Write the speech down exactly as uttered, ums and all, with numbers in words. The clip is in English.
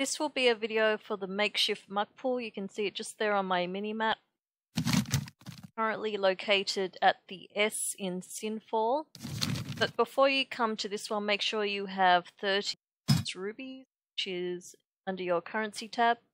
This will be a video for the Makeshift Muckpool. You can see it just there on my mini-map. Currently located at the S in Sinfall. But before you come to this one, make sure you have thirty rubies, which is under your currency tab.